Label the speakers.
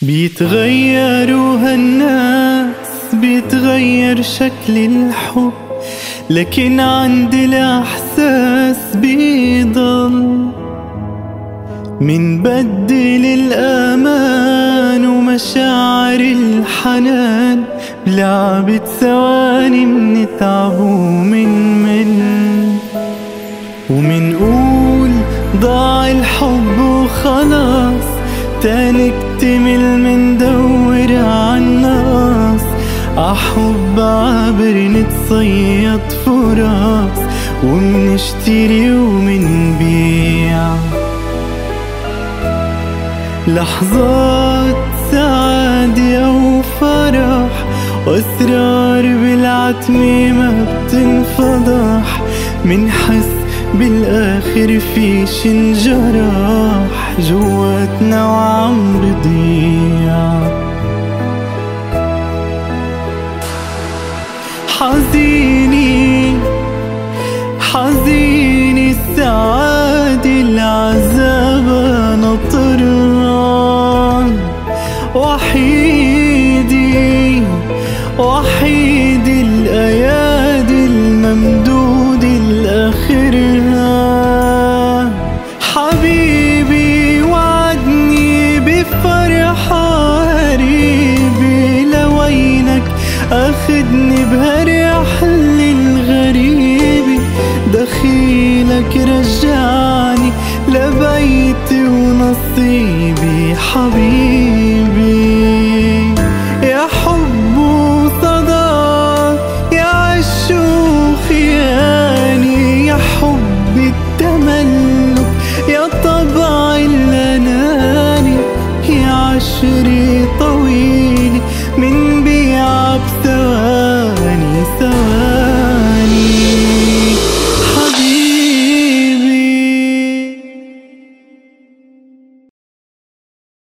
Speaker 1: بيتغيروا هالناس، بيتغير شكل الحب، لكن عندي الإحساس بيضل. منبدل الأمان ومشاعر الحنان، بلعبة ثواني منتعب ومنمل، ومنقول ضاع الحب وخلاص، تاني اكتمل مندور عالناس. عحب عابر نتصيد فراس، ومنشتري ومنبيع لحظات سعادة وفرح، وأسرار بالعتمة ما بتنفضح. منحس بالآخر فيش انجرح جواتنا وعم بضيع. حزيني حزيني السعادة العذاب نطران، وحيدي وحيدي الأيادي الممدودة الآخرها. حبيبي وعدني بفرحة قريبة، لوينك أخدني بهالرحلة الغريبة، دخيلك رجع